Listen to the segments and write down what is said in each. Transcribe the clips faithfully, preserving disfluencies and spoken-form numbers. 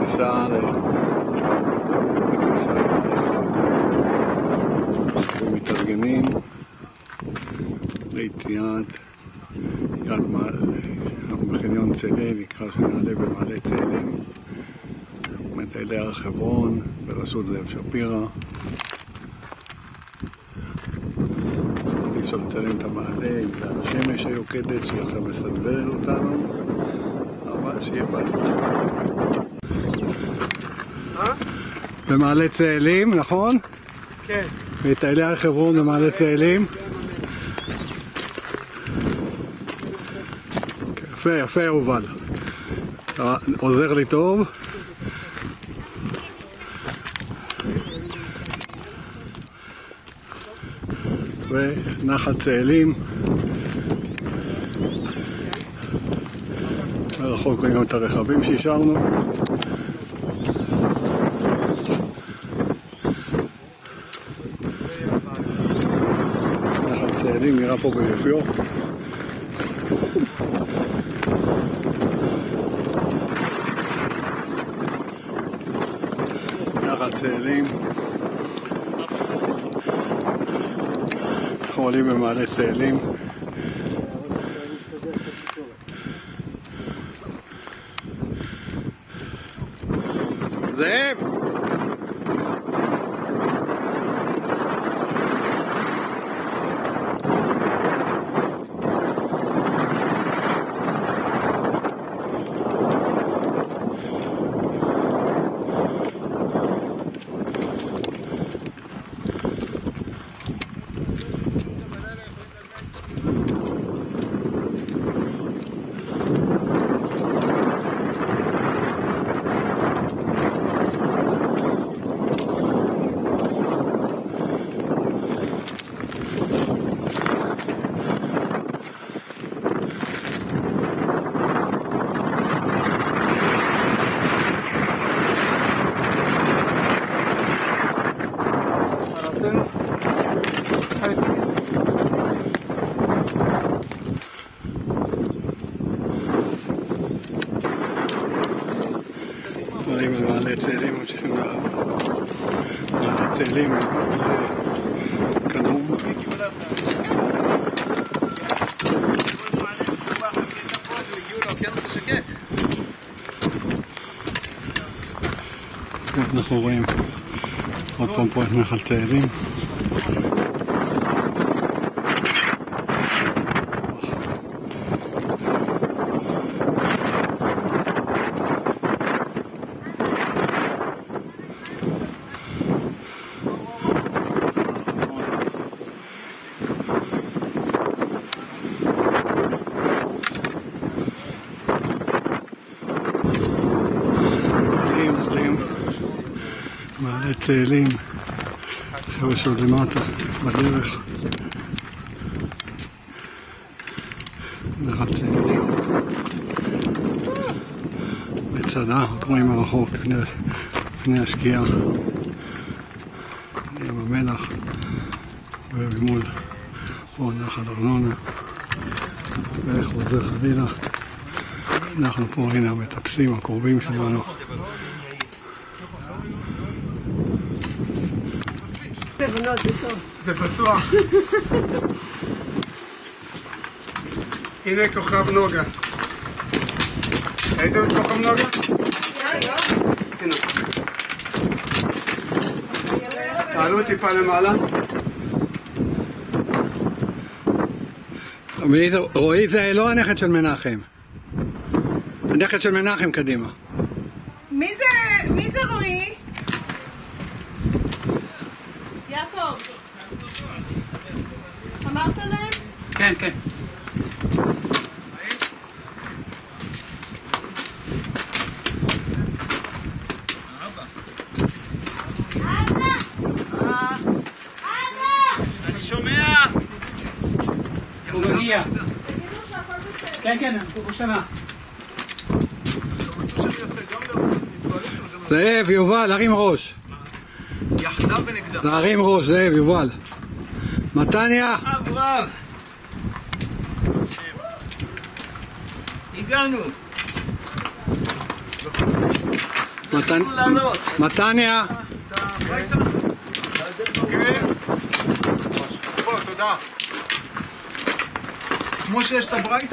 בכניסה ומתארגנים ליציאת אנחנו בחניון צאלים, נקרא שנעלה במעלה צאלים, מטיילי הר חברון בראשות זאב שפירא. אי אפשר לצלם את המעלה בגלל השמש היוקדת שהיא עכשיו מסנוורת אותנו, אבל שיהיה בהצלחה. במעלה צאלים, נכון? כן. מטיילי הר חברון במעלה צאלים. יפה, יפה יובל. אתה עוזר לי טוב. ונחל צאלים. רחוק גם את הרכבים שהשארנו. נחל צאלים נראה פה ביופיו. נחל צאלים. אנחנו עולים במעלה צאלים. זאב! עולים על מעלה צאלים, ממשיכים למעלה צאלים, לקדום. אנחנו רואים עוד פעם פה את נחל צאלים. מעלה צאלים, חבר'ה שעוד למטה, בדרך. נחל צאלים. בצדה, עוד רואים הרחוק לפני, לפני השקיעה. ים המלח. וממול פה נחל ארנונה. ואיך חוזר חלילה. אנחנו פה, הנה המטפסים, הקרובים שלנו. זה בטוח. הנה כוכב נוגה. ראיתם את כוכב נוגה? הנה. תעלו טיפה למעלה. רועי, זה לא הנכד של מנחם. הנכד של מנחם קדימה. מי זה? מי זה רועי? יעקב, אמרת להם? כן, כן. אני שומע! הוא מגיע. כן, כן, הוא בשנה. זאב, יובל, הרים ראש. יחדיו ונגדם. להרים ראש, זאב, יובל. מתניה. אברהם. הגענו. מתן... מתניה. בוא, תודה. כמו שיש את הברייתא.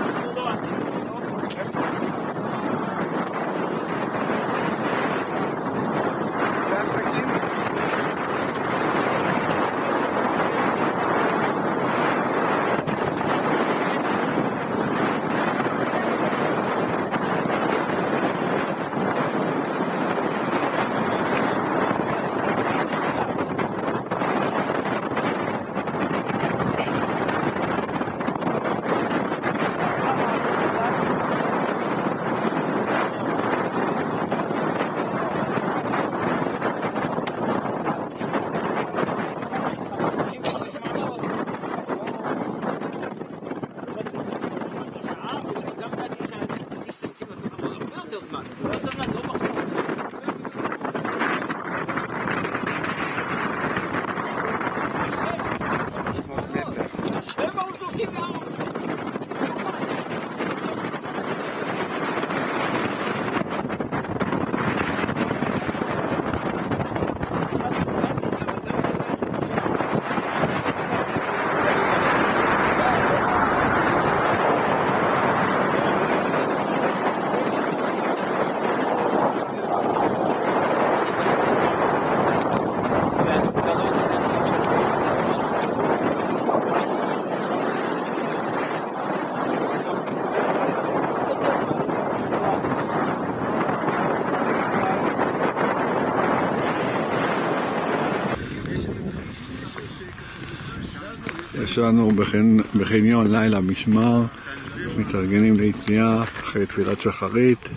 יש לנו בחניון לילה משמר, מתארגנים ליציאה אחרי תפילת שחרית,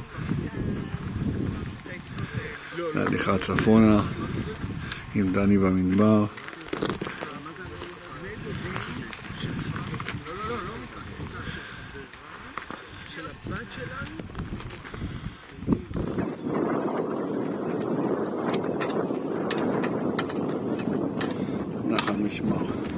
להליכה צפונה עם דני במדבר. נחל משמר.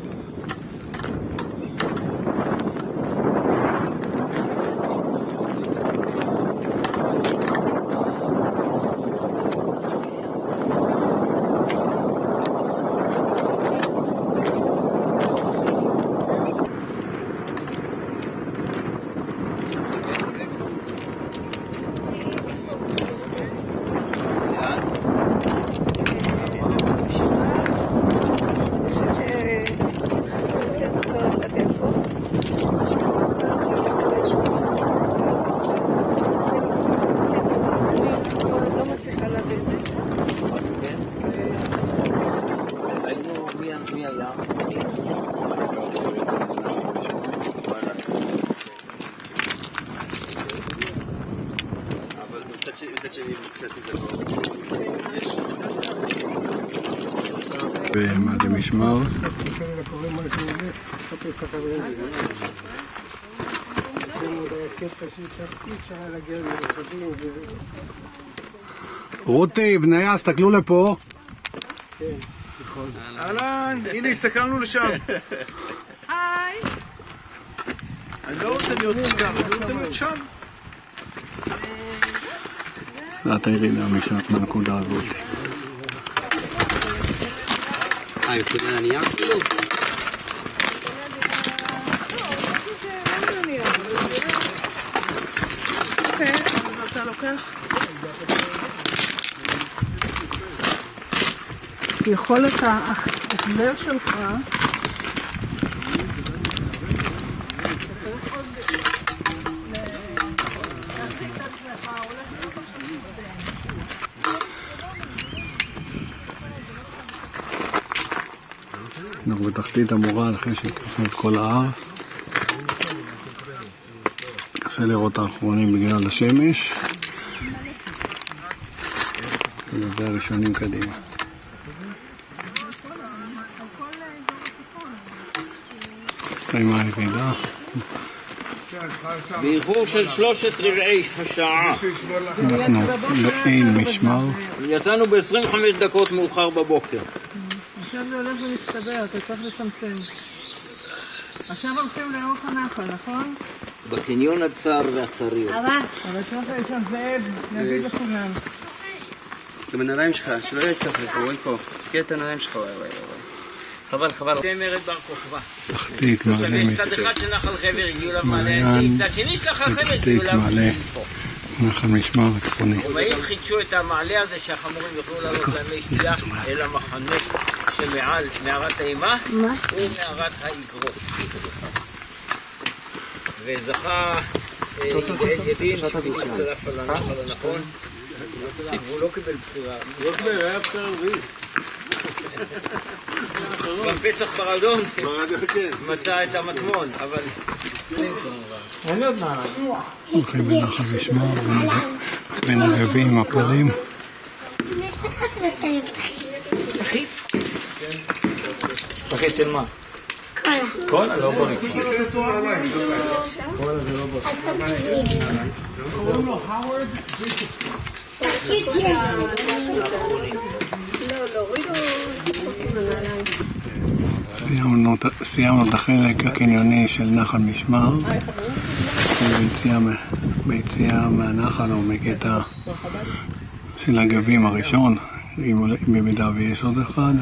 במעלה משמר. רותי, בניה, הסתכלו לפה. אהלן, הנה הסתכלנו לשם. היי. אני לא רוצה להיות שם, אני רוצה להיות שם. זאת הירידה משם, מהנקודה הזאת. אה, יוצאים לענייה? אוקיי, אז אתה לוקח? יכול את ההחזר שלך אנחנו בתחתית המורל אחרי שכנסנו את כל ההר. קשה לראות האחרונים בגלל השמש. וזה הראשונים קדימה. קיימה הירידה. באיחור של שלושת רבעי השעה. אנחנו בעין משמר. יצאנו ב-עשרים וחמש דקות מאוחר בבוקר. עכשיו זה הולך ומסתבר, אתה צריך לצמצם. עכשיו הולכים לאורך הנחל, נכון? בקניון הצר והצריר. אבל צריך לשם זאב, נגיד לכולם. גם הנעליים שלך, שלא יהיה ככה, רואי פה. תקרא את הנעליים שלך, וואי וואי וואי. חבל, חבל. זה מרד בר כוכבא. תחתית מעלה יש צד אחד של נחל חבר, הגיעו למעלה, צד שני של נחל חבר, הגיעו למעלה. נחל משמר הצפוני. הרומאים חידשו את המעלה הזה שהחמורים יוכלו לעלות למי שתייה אל המחנה שמעל מערת האימה ומערת האגרות. וזכה יעל ידין שצרף על הנחל הנכון. הוא לא קיבל בחירה. הוא לא קיבל, היה בחירה רביעית. בפסח ברדון מצא את המטמון, אבל... הולכים בנחל משמר בין הגבים הפרים. פחית של מה? כל? לא בוא נקרא. כל זה לא בוא. סיימנו את החלק הקניוני של נחל משמר, ביציאה מהנחל או מקטע של הגבים הראשון, במידה ויש עוד אחד.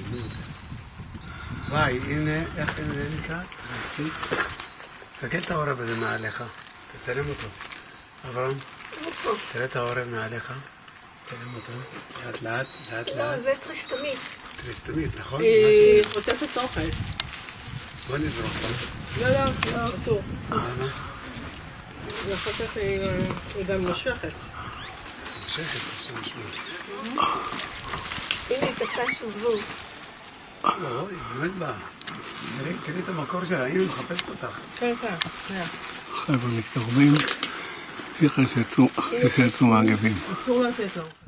וואי, הנה, איך זה נקרא? תנסי. תסתכל את העורב הזה מעליך, תצלם אותו. אברהם, תראה את העורב מעליך, תצלם אותו. לאט לאט, לאט לאט. לא, זה טריסטמית. טריסטמית, נכון? היא חוטפת אוכל. בוא נזרוק אותה. לא, לא, לא, אסור. למה? ואחר כך היא גם נושכת. נושכת, עכשיו נשמע. הנה, היא תקפה של זבוב. לא, היא באמת באה. תראי את המקור שלה, הנה, מחפשת אותך. כן, כן, כן. חבר'ה מתקרבים, שיחס יצאו מהגבים. אסור לתת לו.